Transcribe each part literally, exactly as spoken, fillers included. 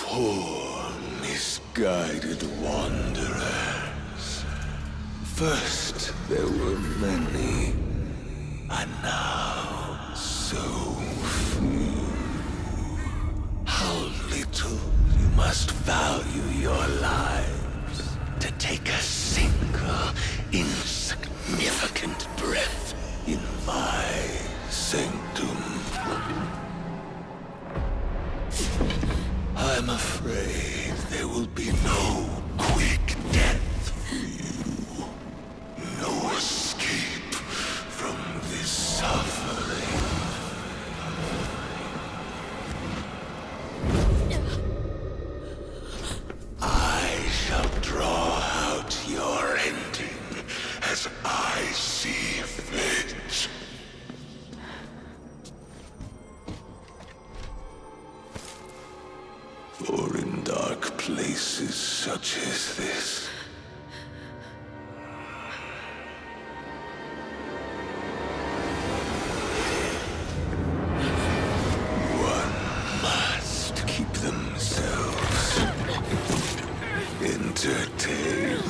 Poor, misguided wanderers. First there were many, and now so few. How little you must value your lives to take a single insignificant breath in my sanctum. I'm afraid there will be no quick death for you. No escape from this suffering. I shall draw out your ending as I see fit. For in dark places such as this, one must keep themselves entertained.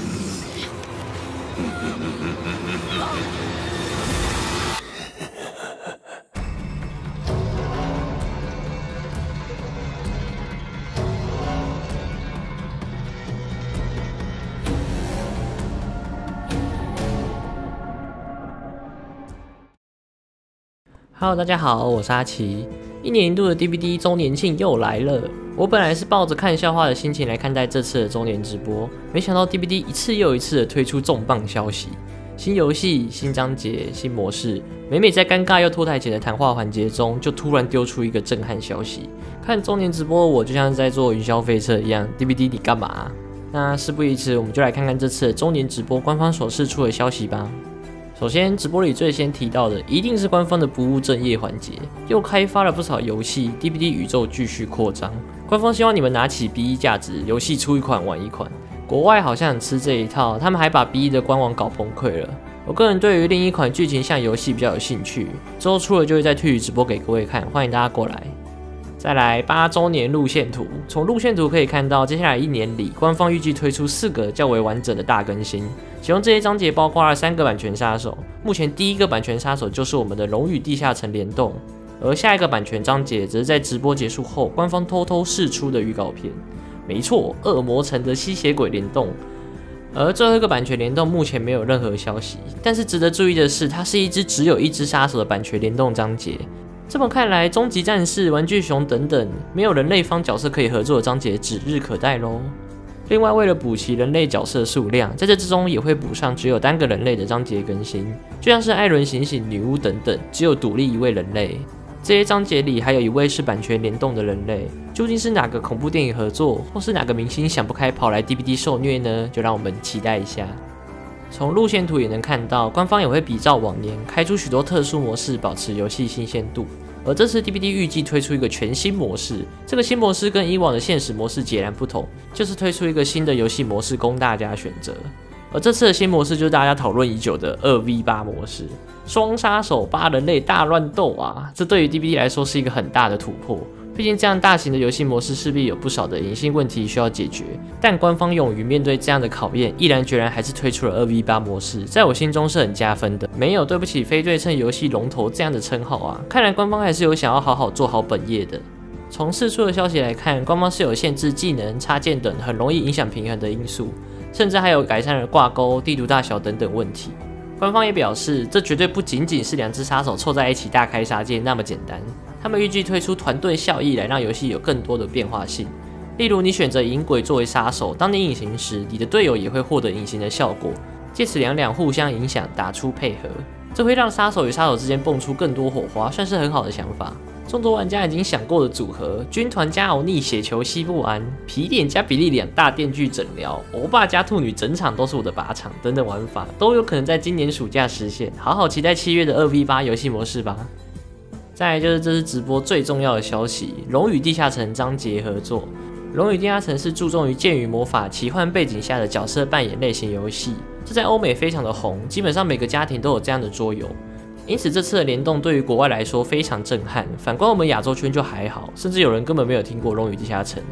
Hello， 大家好，我是阿奇。一年一度的 D V D 周年庆又来了。我本来是抱着看笑话的心情来看待这次的周年直播，没想到 D V D 一次又一次的推出重磅消息：新游戏、新章节、新模式。每每在尴尬又拖台前的谈话环节中，就突然丢出一个震撼消息。看周年直播，我就像是在坐云霄飞车一样 ，D V D 你干嘛啊？那事不宜迟，我们就来看看这次的周年直播官方所释出的消息吧。首先，直播里最先提到的一定是官方的不务正业环节，又开发了不少游戏 ，D V D 宇宙继续扩张。官方希望你们拿起 B 一价值，游戏出一款玩一款。国外好像很吃这一套，他们还把 B 一的官网搞崩溃了。我个人对于另一款剧情向游戏比较有兴趣，之后出了就会在推直播给各位看，欢迎大家过来。再来八周年路线图，从路线图可以看到，接下来一年里，官方预计推出四个较为完整的大更新。其中这些章节包括了三个版权杀手，目前第一个版权杀手就是我们的龙与地下城联动，而下一个版权章节则是在直播结束后，官方偷偷释出的预告片。没错，恶魔城的吸血鬼联动。而最后一个版权联动目前没有任何消息，但是值得注意的是，它是一支只有一只杀手的版权联动章节。这么看来，终极战士、玩具熊等等没有人类方角色可以合作的章节指日可待咯。另外，为了补齐人类角色数量，在这之中也会补上只有单个人类的章节更新，就像是艾伦、醒醒、女巫等等，只有独立一位人类。这些章节里还有一位是版权联动的人类，究竟是哪个恐怖电影合作，或是哪个明星想不开跑来 D V D 受虐呢？就让我们期待一下。从路线图也能看到，官方也会比照往年开出许多特殊模式，保持游戏新鲜度。而这次 D V D 预计推出一个全新模式，这个新模式跟以往的现实模式截然不同，就是推出一个新的游戏模式供大家选择。而这次的新模式就是大家讨论已久的 二 V 八 模式，双杀手八人类大乱斗啊！这对于 D V D 来说是一个很大的突破。毕竟这样大型的游戏模式势必有不少的隐性问题需要解决，但官方勇于面对这样的考验，毅然决然还是推出了 二 V 八 模式，在我心中是很加分的。没有对不起非对称游戏龙头这样的称号啊，看来官方还是有想要好好做好本业的。从释出的消息来看，官方是有限制技能、插件等很容易影响平衡的因素，甚至还有改善了挂钩、地图大小等等问题。官方也表示，这绝对不仅仅是两只杀手凑在一起大开杀戒那么简单。他们预计推出团队效益来让游戏有更多的变化性，例如你选择隐鬼作为杀手，当你隐形时，你的队友也会获得隐形的效果，借此两两互相影响，打出配合，这会让杀手与杀手之间蹦出更多火花，算是很好的想法。众多玩家已经想过的组合，军团加欧尼血球吸不完，皮脸加比利两大电锯诊疗，欧巴加兔女整场都是我的靶场等等玩法，都有可能在今年暑假实现。好好期待七月的 二 V 八 游戏模式吧。再来就是这次直播最重要的消息，龙与地下城章节合作。龙与地下城是注重于剑与魔法奇幻背景下的角色扮演类型游戏，这在欧美非常的红，基本上每个家庭都有这样的桌游。因此这次的联动对于国外来说非常震撼，反观我们亚洲圈就还好，甚至有人根本没有听过龙与地下城。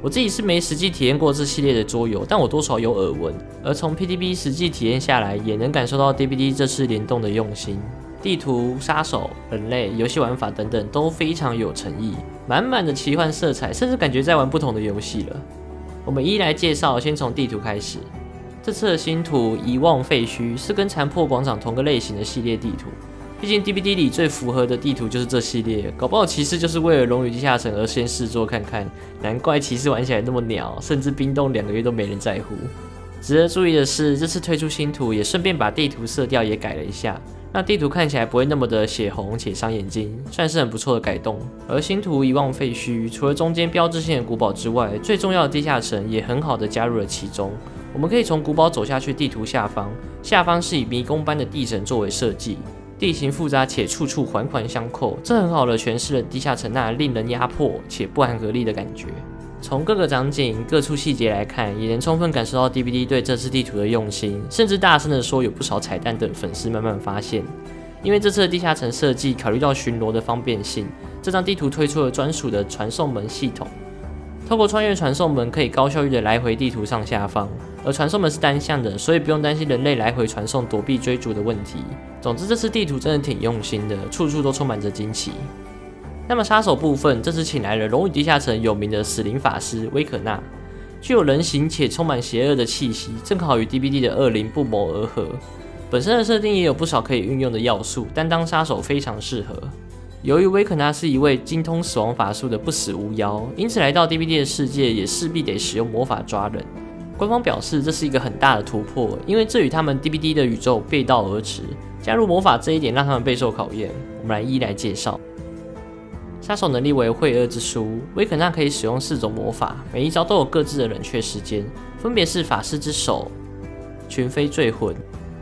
我自己是没实际体验过这系列的桌游，但我多少有耳闻，而从 P T B 实际体验下来，也能感受到 D B D 这次联动的用心。地图、杀手、人类、游戏玩法等等都非常有诚意，满满的奇幻色彩，甚至感觉在玩不同的游戏了。我们一一来介绍，先从地图开始。这次的新图《遗忘废墟》是跟残破广场同个类型的系列地图。毕竟 D B D 里最符合的地图就是这系列，搞不好骑士就是为了龙与地下城而先试做看看，难怪骑士玩起来那么鸟，甚至冰冻两个月都没人在乎。值得注意的是，这次推出新图也顺便把地图色调也改了一下，让地图看起来不会那么的血红且伤眼睛，算是很不错的改动。而新图遗忘废墟除了中间标志性的古堡之外，最重要的地下城也很好的加入了其中。我们可以从古堡走下去，地图下方，下方是以迷宫般的地层作为设计。地形复杂且处处环环相扣，这很好的诠释了地下城那令人压迫且不寒而栗的感觉。从各个场景、各处细节来看，也能充分感受到 D B D 对这次地图的用心，甚至大声的说有不少彩蛋等粉丝慢慢发现。因为这次的地下城设计考虑到巡逻的方便性，这张地图推出了专属的传送门系统。透过穿越传送门，可以高效率的来回地图上下方，而传送门是单向的，所以不用担心人类来回传送躲避追逐的问题。总之，这次地图真的挺用心的，处处都充满着惊奇。那么杀手部分，这次请来了《龙与地下城》有名的死灵法师威可纳，具有人形且充满邪恶的气息，正好与 D B D 的恶灵不谋而合。本身的设定也有不少可以运用的要素，但当杀手非常适合。由于威可纳是一位精通死亡法术的不死巫妖，因此来到 D B D 的世界也势必得使用魔法抓人。官方表示这是一个很大的突破，因为这与他们 D B D 的宇宙背道而驰。加入魔法这一点让他们备受考验。我们来一一来介绍。杀手能力为会恶之书，威可纳可以使用四种魔法，每一招都有各自的冷却时间，分别是法师之手、群飞坠魂、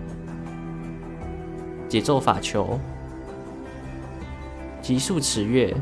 节奏法球、极速尺月。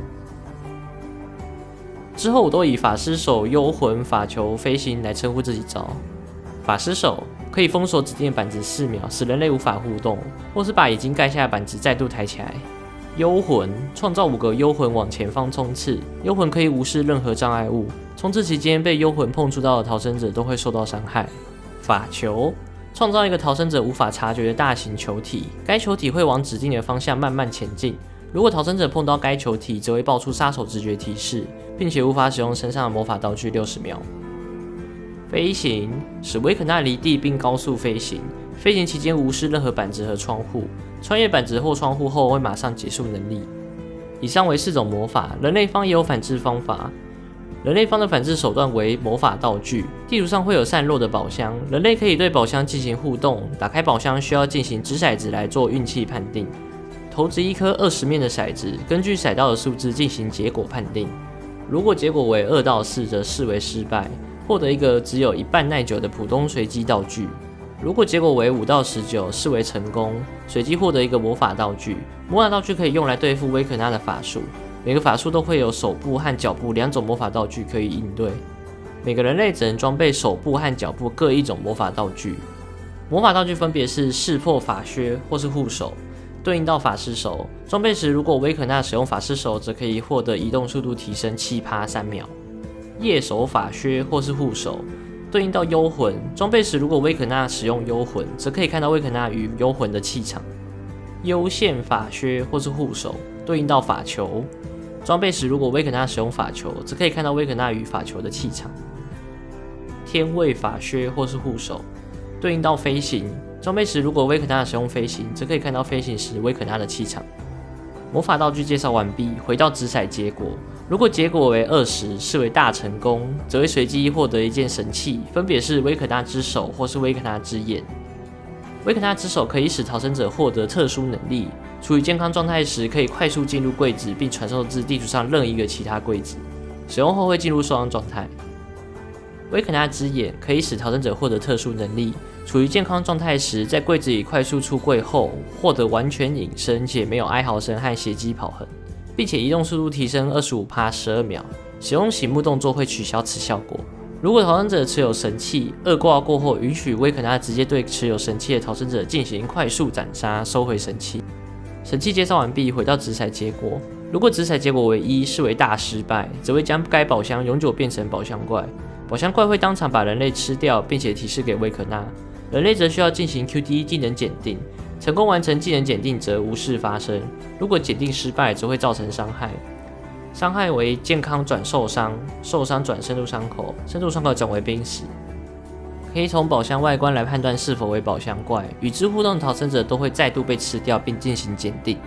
之后我都以法师手、幽魂、法球、飞行来称呼这几招。法师手可以封锁指定的板子四秒，使人类无法互动，或是把已经盖下的板子再度抬起来。幽魂创造五个幽魂往前方冲刺，幽魂可以无视任何障碍物，冲刺期间被幽魂碰触到的逃生者都会受到伤害。法球创造一个逃生者无法察觉的大型球体，该球体会往指定的方向慢慢前进。如果逃生者碰到该球体，则会爆出杀手直觉提示，并且无法使用身上的魔法道具六十秒。飞行使威可纳离地并高速飞行，飞行期间无视任何板子和窗户，穿越板子或窗户后会马上结束能力。以上为四种魔法，人类方也有反制方法。人类方的反制手段为魔法道具，地图上会有散落的宝箱，人类可以对宝箱进行互动，打开宝箱需要进行掷骰子来做运气判定。投掷一颗二十面的骰子，根据骰到的数字进行结果判定。如果结果为二到四，则视为失败，获得一个只有一半耐久的普通随机道具。如果结果为五到十九，视为成功，随机获得一个魔法道具。魔法道具可以用来对付威可纳的法术，每个法术都会有手部和脚部两种魔法道具可以应对。每个人类只能装备手部和脚部各一种魔法道具。魔法道具分别是识破法靴或是护手。对应到法师手，装备时如果威可纳使用法师手，则可以获得移动速度提升 百分之七 三秒。夜手法靴或是护手，对应到幽魂，装备时如果威可纳使用幽魂，则可以看到威可纳与幽魂的气场。幽线法靴或是护手，对应到法球，装备时如果威可纳使用法球，则可以看到威可纳与法球的气场。天位法靴或是护手，对应到飞行，装备时如果威可纳使用飞行，则可以看到飞行时威可纳的气场。魔法道具介绍完毕，回到掷骰结果。如果结果为二十，视为大成功，则会随机获得一件神器，分别是威可纳之手或是威可纳之眼。威可纳之手可以使逃生者获得特殊能力，处于健康状态时可以快速进入柜子，并传送至地图上任一个其他柜子，使用后会进入受伤状态。威可纳之眼可以使逃生者获得特殊能力，处于健康状态时，在柜子里快速出柜后，获得完全隐身且没有哀嚎声和血迹跑痕，并且移动速度提升 百分之二十五 十二秒。使用醒目动作会取消此效果。如果逃生者持有神器，二挂过后允许威可纳直接对持有神器的逃生者进行快速斩杀，收回神器。神器介绍完毕，回到掷骰结果。 如果掷骰结果为一，视为大失败，则会将该宝箱永久变成宝箱怪。宝箱怪会当场把人类吃掉，并且提示给威可纳。人类则需要进行 Q D 技能检定，成功完成技能检定则无事发生。如果检定失败，则会造成伤害。伤害为健康转受伤，受伤转深度伤口，深度伤口转为濒死。可以从宝箱外观来判断是否为宝箱怪，与之互动的逃生者都会再度被吃掉，并进行检定。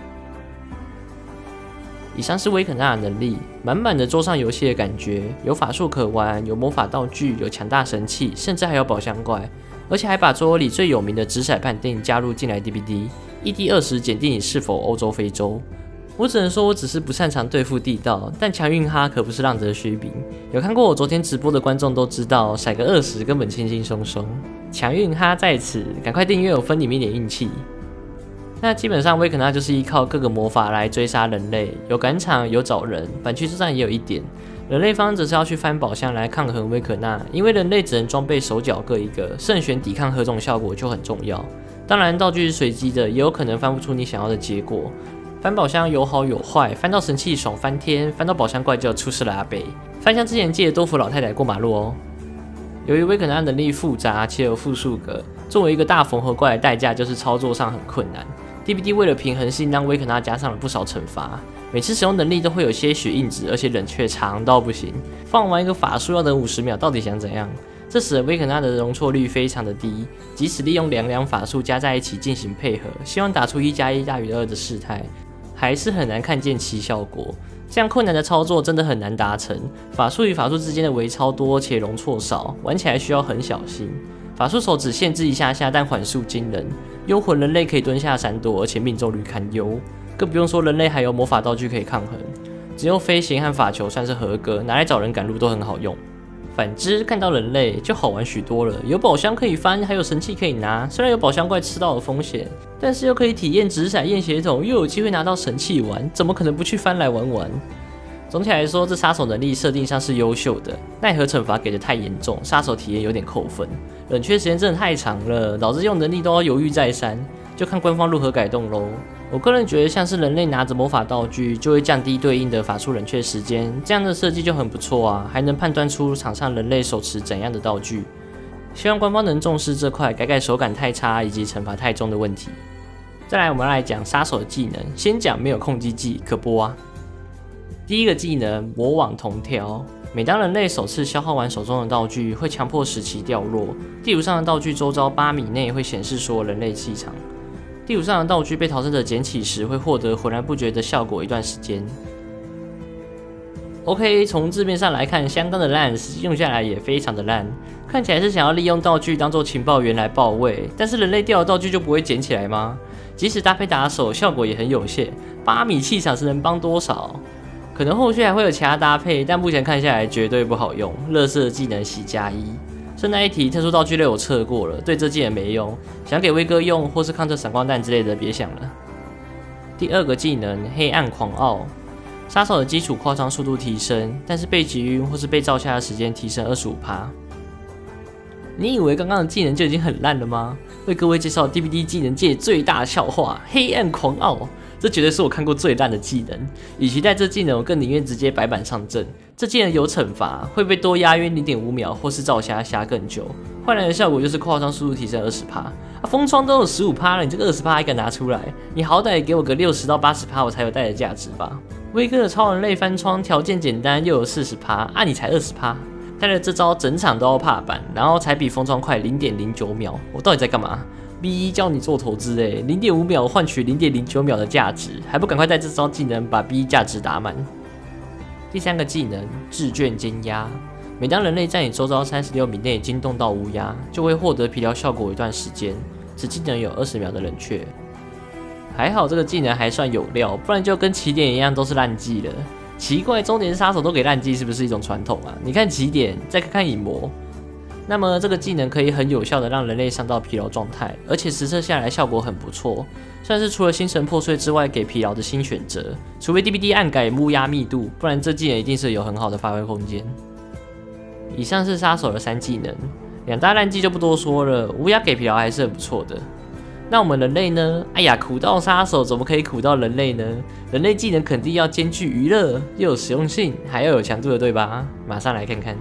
以上是威可纳的能力，满满的桌上游戏的感觉，有法术可玩，有魔法道具，有强大神器，甚至还有宝箱怪，而且还把桌游里最有名的掷骰判定加入进来 D B D，E D 二十检定你是否欧洲非洲。我只能说我只是不擅长对付地道，但强运哈可不是浪得虚名。有看过我昨天直播的观众都知道，骰个二十根本轻轻松松。强运哈在此，赶快订阅我分你们一点运气。那基本上威可纳就是依靠各个魔法来追杀人类，有赶场，有找人，板区之战也有一点。人类方则是要去翻宝箱来抗衡威可纳，因为人类只能装备手脚各一个，慎选抵抗何种效果就很重要。当然道具是随机的，也有可能翻不出你想要的结果。翻宝箱有好有坏，翻到神器爽翻天，翻到宝箱怪就出事了阿北。翻箱之前记得多扶老太太过马路哦。由于威可纳能力复杂且有复数格，作为一个大缝合怪的代价就是操作上很困难。D B D 为了平衡性，让威可纳加上了不少惩罚，每次使用能力都会有些许硬直，而且冷却长到不行。放完一个法术要等五十秒，到底想怎样？这使得威可纳的容错率非常的低，即使利用两两法术加在一起进行配合，希望打出一加一大于二的事态，还是很难看见其效果。这样困难的操作真的很难达成，法术与法术之间的微超多且容错少，玩起来需要很小心。法术手只限制一下下，但缓速惊人。幽魂人类可以蹲下闪躲，而且命中率堪忧，更不用说人类还有魔法道具可以抗衡。只有飞行和法球算是合格，拿来找人赶路都很好用。反之，看到人类就好玩许多了，有宝箱可以翻，还有神器可以拿。虽然有宝箱怪吃到的风险，但是又可以体验掷骰验血统，又有机会拿到神器玩，怎么可能不去翻来玩玩？总体来说，这杀手能力设定上是优秀的，奈何惩罚给的太严重，杀手体验有点扣分。冷却时间真的太长了，导致用能力都要犹豫再三，就看官方如何改动咯。我个人觉得，像是人类拿着魔法道具，就会降低对应的法术冷却时间，这样的设计就很不错啊，还能判断出场上人类手持怎样的道具。希望官方能重视这块，改改手感太差以及惩罚太重的问题。再来，我们来讲杀手的技能，先讲没有控击技可播啊。第一个技能魔网同挑，每当人类首次消耗完手中的道具，会强迫使其掉落。地图上的道具周遭八米内会显示所有人类气场。地图上的道具被逃生者捡起时，会获得浑然不觉的效果一段时间。OK， 从字面上来看，相当的烂，实际用下来也非常的烂。看起来是想要利用道具当做情报员来报位，但是人类掉的道具就不会捡起来吗？即使搭配打手，效果也很有限。八米气场是能帮多少？可能后续还会有其他搭配，但目前看下来绝对不好用。垃圾技能洗加一。顺带一提，特殊道具类我测过了，对这技能没用。想给威哥用或是抗这闪光弹之类的，别想了。第二个技能黑暗狂傲，杀手的基础扩张速度提升，但是被击晕或是被照下的时间提升 百分之二十五。你以为刚刚的技能就已经很烂了吗？为各位介绍 D B D 技能界最大笑话——黑暗狂傲。这绝对是我看过最烂的技能，与其带这技能，我更宁愿直接白板上阵。这技能有惩罚，会被多压晕 零点五秒，或是照瞎瞎更久。换来的效果就是扩张速度提升 百分之二十， 啊，封窗都有 百分之十五 了，你这个 百分之二十 还敢拿出来？你好歹也给我个六十到八十%，我才有带的价值吧。威哥的超人类翻窗条件简单，又有 百分之四十， 啊，你才 百分之二十， 带了这招整场都要怕板，然后才比封窗快 零点零九秒，我到底在干嘛？B 一 教你做投资诶 ，零点五秒换取 零点零九秒的价值，还不赶快带这招技能把 B 一 价值打满？第三个技能智卷尖压，每当人类在你周遭三十六米内惊动到乌鸦，就会获得疲劳效果一段时间。此技能有二十秒的冷却。还好这个技能还算有料，不然就跟起点一样都是烂技了。奇怪，中年杀手都给烂技，是不是一种传统啊？你看起点，再看看影魔。那么这个技能可以很有效的让人类上到疲劳状态，而且实测下来效果很不错，算是除了心神破碎之外给疲劳的新选择。除非 D B D 暗改乌鸦密度，不然这技能一定是有很好的发挥空间。以上是杀手的三技能，两大烂技就不多说了，乌鸦给疲劳还是很不错的。 那我们人类呢？哎呀，苦道杀手怎么可以苦到人类呢？人类技能肯定要兼具娱乐，又有实用性，还要有强度的，对吧？马上来看看。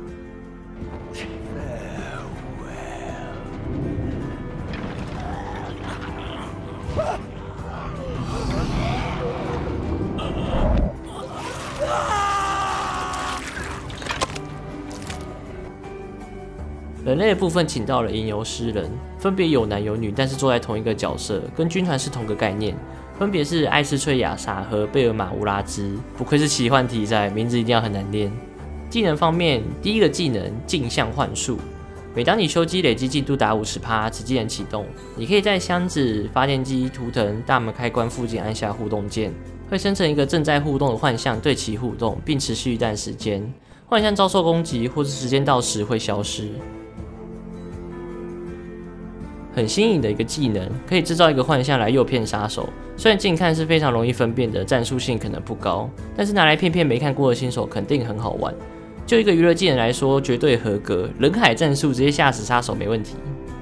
人类的部分请到了吟游诗人，分别有男有女，但是坐在同一个角色，跟军团是同个概念，分别是艾斯翠亚莎和贝尔玛乌拉兹。不愧是奇幻题材，名字一定要很难念。技能方面，第一个技能镜像幻术，每当你修机累积进度达 百分之五十， 此技能启动，你可以在箱子、发电机、图腾、大门开关附近按下互动键，会生成一个正在互动的幻象，对其互动，并持续一段时间。幻象遭受攻击或是时间到时会消失。很新颖的一个技能，可以制造一个幻象来诱骗杀手。虽然近看是非常容易分辨的，战术性可能不高，但是拿来骗骗没看过的新手肯定很好玩。就一个娱乐技能来说，绝对合格。人海战术直接吓死杀手没问题。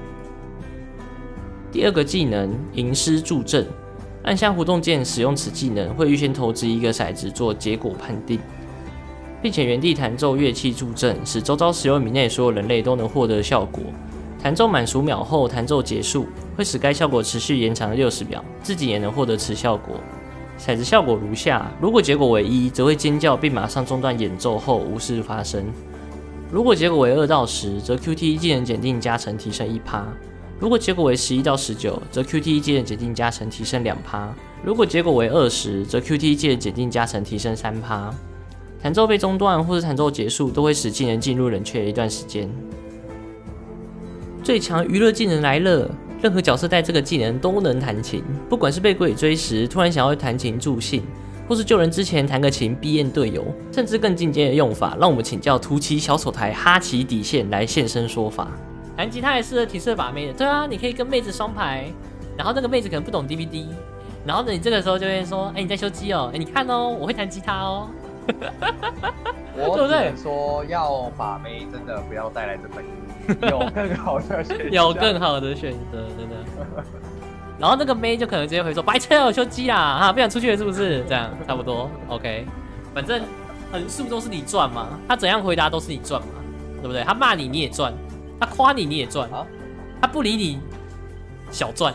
第二个技能吟诗助阵，按下互动键使用此技能，会预先投掷一个骰子做结果判定，并且原地弹奏乐器助阵，使周遭十六米内所有人类都能获得效果。弹奏满数秒后，弹奏结束，会使该效果持续延长六十秒，自己也能获得此效果。骰子效果如下：如果结果为一，则会尖叫并马上中断演奏后无事发生；如果结果为二到十，则 Q T E 技能检定加成提升 百分之一；如果结果为十一到十九，则 Q T E 技能检定加成提升 百分之二；如果结果为二十，则 Q T E 技能检定加成提升 百分之三。弹奏被中断或是弹奏结束，都会使技能进入冷却一段时间。最强娱乐技能来了，任何角色带这个技能都能弹琴，不管是被鬼追时突然想要弹琴助兴，或是救人之前弹个琴逼验队友，甚至更进阶的用法，让我们请教图奇小丑台哈奇底线来现身说法。弹吉他也适合提色把妹的，对啊，你可以跟妹子双排，然后那个妹子可能不懂 D V D， 然后呢你这个时候就会说，哎、欸、你在修机哦，哎、欸、你看哦，我会弹吉他哦。 我只能说要把妹真的不要带来这本。有更好的选择， 有更好的选择，真的。然后那个妹就可能直接回说：“白痴哦，修机啦，哈，不想出去了是不是？”这样差不多 ，OK。反正横竖都是你赚嘛，他怎样回答都是你赚嘛，对不对？他骂你你也赚，他夸你你也赚，啊、他不理你小赚。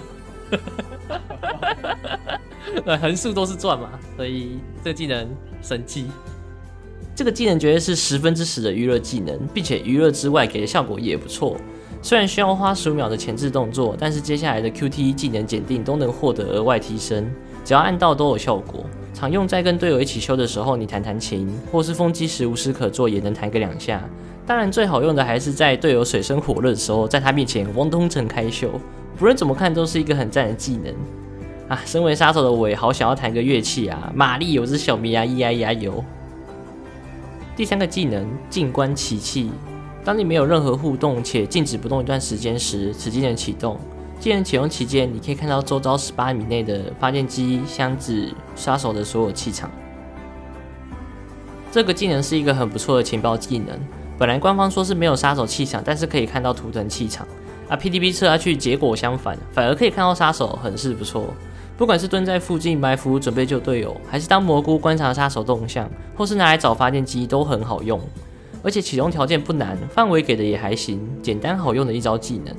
对，横竖都是赚嘛，所以这个技能神奇。这个技能绝对是十分之十的娱乐技能，并且娱乐之外给的效果也不错。虽然需要花十五秒的前置动作，但是接下来的 Q T E 技能检定都能获得额外提升，只要按到都有效果。常用在跟队友一起修的时候，你弹弹琴，或是风机时无事可做，也能弹个两下。当然最好用的还是在队友水深火热的时候，在他面前汪东城开秀。不论怎么看都是一个很赞的技能啊！身为杀手的我也好想要弹个乐器啊，玛丽有只小咪呀咿呀咿呀哟。第三个技能静观奇器，当你没有任何互动且静止不动一段时间时，此技能启动。技能启用期间，你可以看到周遭十八米内的发电机、箱子、杀手的所有气场。这个技能是一个很不错的情报技能。本来官方说是没有杀手气场，但是可以看到图腾气场。啊 ，P D B 测下去结果相反，反而可以看到杀手，很是不错。不管是蹲在附近埋伏准备救队友，还是当蘑菇观察杀手动向，或是拿来找发电机，都很好用。而且启动条件不难，范围给的也还行，简单好用的一招技能。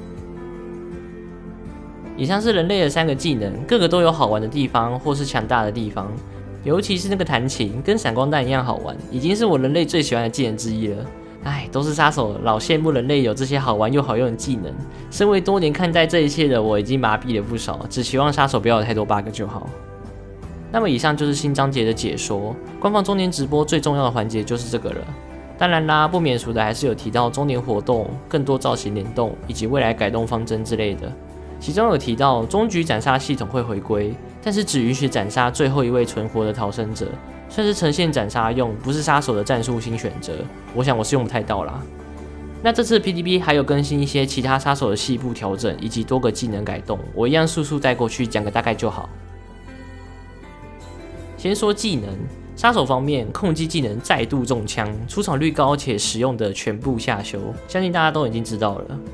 以上是人类的三个技能，各个都有好玩的地方或是强大的地方，尤其是那个弹琴，跟闪光弹一样好玩，已经是我人类最喜欢的技能之一了。唉，都是杀手，老羡慕人类有这些好玩又好用的技能。身为多年看待这一切的我，已经麻痹了不少，只希望杀手不要有太多 bug 就好。那么以上就是新章节的解说，官方周年直播最重要的环节就是这个了。当然啦，不免俗的还是有提到周年活动、更多造型联动以及未来改动方针之类的。其中有提到终局斩杀系统会回归，但是只允许斩杀最后一位存活的逃生者。算是呈现斩杀用，不是杀手的战术新选择，我想我是用不太到啦。那这次 P D B 还有更新一些其他杀手的细部调整，以及多个技能改动，我一样速速带过去讲个大概就好。先说技能，杀手方面，控击技能再度中枪，出场率高且实用的全部下修，相信大家都已经知道了。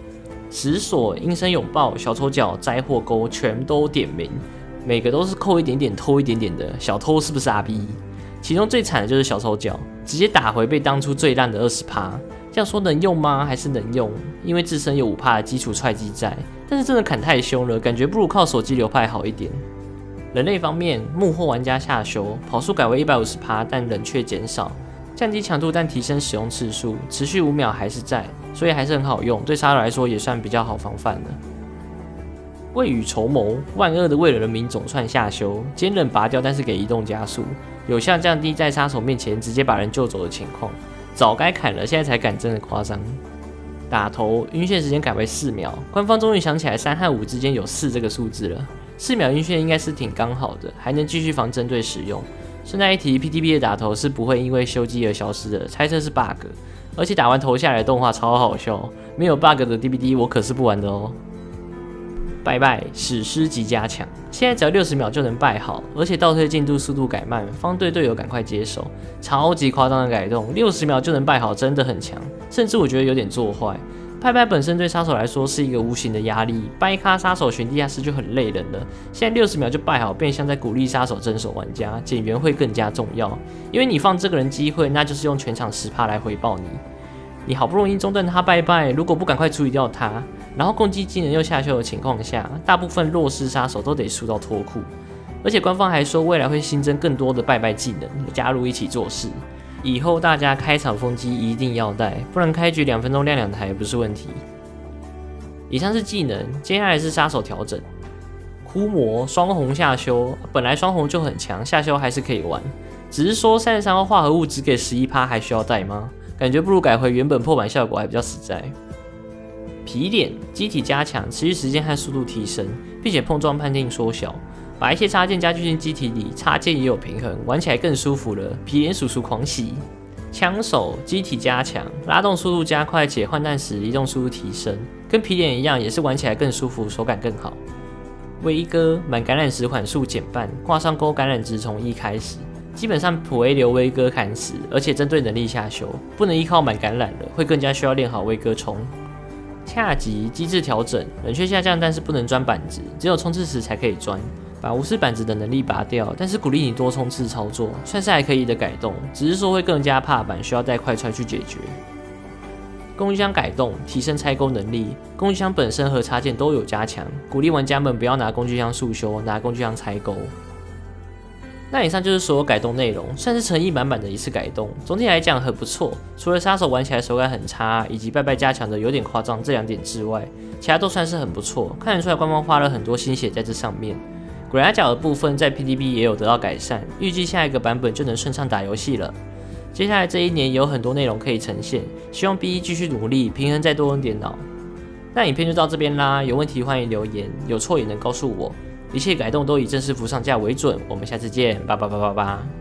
石锁、阴森拥抱、小丑角、灾祸钩全都点名，每个都是扣一点点偷一点点的小偷，是不是阿 B？ 其中最惨的就是小丑角，直接打回被当初最烂的 百分之二十， 这样说能用吗？还是能用，因为自身有 百分之五 的基础踹击在，但是真的砍太凶了，感觉不如靠手机流派好一点。人类方面，幕后玩家下修，跑速改为 百分之一百五十， 但冷却减少，降低强度但提升使用次数，持续五秒还是在，所以还是很好用，对杀手来说也算比较好防范的。未雨绸缪，万恶的为了人民总算下修，坚韧拔掉，但是给移动加速，有效降低在杀手面前直接把人救走的情况。早该砍了，现在才砍，真的夸张。打头晕眩时间改为四秒，官方终于想起来三和五之间有四这个数字了。四秒晕眩应该是挺刚好的，还能继续防针对使用。顺带一提 ，P T B 的打头是不会因为修机而消失的，猜测是 bug。而且打完头下来的动画超好笑，没有 bug 的 D V D 我可是不玩的哦。拜拜，史诗级加强，现在只要六十秒就能拜好，而且倒退进度速度改慢，方队队友赶快接手，超级夸张的改动，六十秒就能拜好，真的很强，甚至我觉得有点做坏。拜拜本身对杀手来说是一个无形的压力，掰咖杀手寻地下室就很累人了，现在六十秒就拜好，变相在鼓励杀手真手玩家，减员会更加重要，因为你放这个人机会，那就是用全场 百分之十 来回报你。你好不容易中断他拜拜，如果不赶快处理掉他，然后攻击技能又下修的情况下，大部分弱势杀手都得输到脱裤。而且官方还说未来会新增更多的拜拜技能，加入一起做事。以后大家开场风机一定要带，不然开局两分钟亮两台不是问题。以上是技能，接下来是杀手调整。枯魔双红下修，本来双红就很强，下修还是可以玩，只是说三十三号化合物只给 百分之十一， 还需要带吗？感觉不如改回原本破版效果还比较实在。皮脸机体加强，持续时间和速度提升，并且碰撞判定缩小，把一些插件加进机体里，插件也有平衡，玩起来更舒服了。皮脸叔叔狂喜。枪手机体加强，拉动速度加快，且换弹时移动速度提升，跟皮脸一样，也是玩起来更舒服，手感更好。威哥满感染时缓速减半，挂上钩感染值从一开始。基本上普 A 流威哥砍死，而且针对能力下修，不能依靠满感染了，会更加需要练好威哥冲。恰吉机制调整，冷却下降，但是不能钻板子，只有冲刺时才可以钻。把无视板子的能力拔掉，但是鼓励你多冲刺操作，算是还可以的改动，只是说会更加怕板，需要带快穿去解决。工具箱改动，提升拆钩能力，工具箱本身和插件都有加强，鼓励玩家们不要拿工具箱速修，拿工具箱拆钩。那以上就是所有改动内容，算是诚意满满的一次改动，总体来讲很不错。除了杀手玩起来手感很差，以及拜拜加强的有点夸张这两点之外，其他都算是很不错，看得出来官方花了很多心血在这上面。鬼牙角的部分在 P T B 也有得到改善，预计下一个版本就能顺畅打游戏了。接下来这一年也有很多内容可以呈现，希望 B 继续努力，平衡再多用点脑。那影片就到这边啦，有问题欢迎留言，有错也能告诉我。一切改动都以正式服上架为准，我们下次见，拜拜拜拜拜。